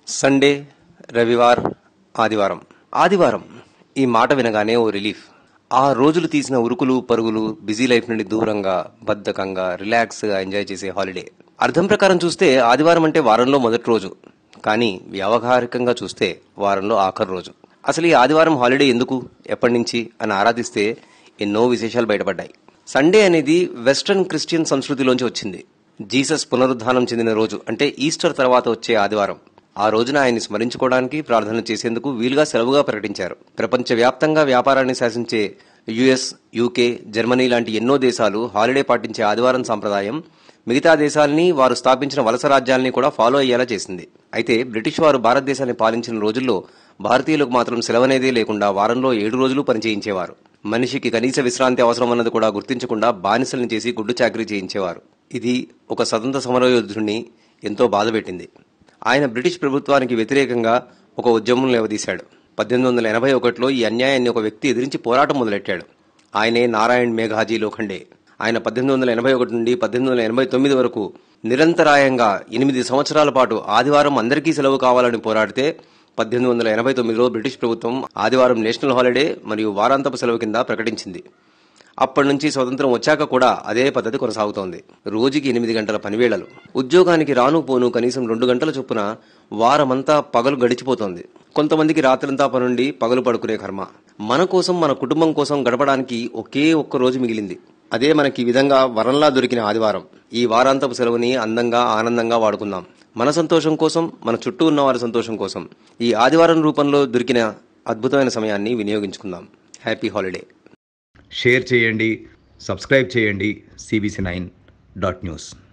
Sunday, రవివార్, ఆదివారం. ఆదివారం ఈ మాట వినగానే ఓ రిలీఫ్. ఆ రోజులు తీసిన ఉరుకులు పరుగులు, బిజీ లైఫ్ నుండి దూరంగా, బద్ధకంగా, రిలాక్స్గా ఎంజాయ్ చేసే హాలిడే. అర్థం ప్రకారం చూస్తే ఆదివారం అంటే వారంలో మొదటి రోజు, కానీ వ్యావహారికంగా చూస్తే వారంలో ఆఖరు రోజు. అసలు ఈ ఆదివారం హాలిడే ఎందుకు, ఎప్పటి నుంచి అని ఆరాధిస్తే ఎన్నో విశేషాలు బయటపడ్డాయి. సండే అనేది వెస్ట్రన్ క్రిస్టియన్ సంస్కృతిలోంచి వచ్చింది. జీసస్ పునరుద్ధానం చెందిన రోజు అంటే ఈస్టర్ తర్వాత వచ్చే ఆదివారం. ఆ రోజున ఆయన్ని స్మరించుకోవడానికి, ప్రార్థన చేసేందుకు వీలుగా సెలవుగా ప్రకటించారు. ప్రపంచవ్యాప్తంగా వ్యాపారాన్ని శాసించే యుఎస్, యూకే, జర్మనీ లాంటి ఎన్నో దేశాలు హాలిడే పాటించే ఆదివారం సాంప్రదాయం మిగతా దేశాలని, వారు స్థాపించిన వలస రాజ్యాలని కూడా ఫాలో అయ్యేలా చేసింది. అయితే బ్రిటిష్ వారు భారతదేశాన్ని పాలించిన రోజుల్లో భారతీయులకు మాత్రం సెలవనేదే లేకుండా వారంలో 7 రోజులు పనిచేయించేవారు. మనిషికి కనీస విశ్రాంతి అవసరం అన్నది కూడా గుర్తించకుండా బానిసల్ని చేసి గుడ్డు చాకరీ చేయించేవారు. ఇది ఒక స్వతంత్ర సమరయోధుడిని ఎంతో బాధపెట్టింది. ఆయన బ్రిటిష్ ప్రభుత్వానికి వ్యతిరేకంగా ఒక ఉద్యమం లేవదీశాడు. 1881లో ఈ అన్యాయాన్ని ఒక వ్యక్తి ఎదిరించి పోరాటం మొదలెట్టాడు. ఆయనే నారాయణ్ మేఘాజీ లోఖండే. ఆయన 1881 నుండి 1889 వరకు నిరంతరాయంగా 8 సంవత్సరాల పాటు ఆదివారం అందరికీ సెలవు కావాలని పోరాడితే 1889లో బ్రిటిష్ ప్రభుత్వం ఆదివారం నేషనల్ హాలిడే మరియు వారాంతపు సెలవు కింద ప్రకటించింది. అప్పటి నుంచి స్వతంత్రం వచ్చాక కూడా అదే పద్ధతి కొనసాగుతోంది. రోజుకి 8 గంటల పనివేళలు. ఉద్యోగానికి రాను పోను కనీసం 2 గంటల చొప్పున వారమంతా పగలు గడిచిపోతోంది. కొంతమందికి రాత్రంతా పనుండి పగలు పడుకునే కర్మ. మన కోసం, మన కుటుంబం కోసం గడపడానికి ఒకే ఒక్క రోజు మిగిలింది. అదే మనకి ఈ విధంగా వరంలా దొరికిన ఆదివారం. ఈ వారాంతపు సెలవుని అందంగా, ఆనందంగా వాడుకుందాం. మన సంతోషం కోసం, మన చుట్టూ ఉన్న వారి సంతోషం కోసం ఈ ఆదివారం రూపంలో దొరికిన అద్భుతమైన సమయాన్ని వినియోగించుకుందాం. Happy holiday. షేర్ చేయండి, సబ్స్క్రైబ్ చేయండి. cbc9.news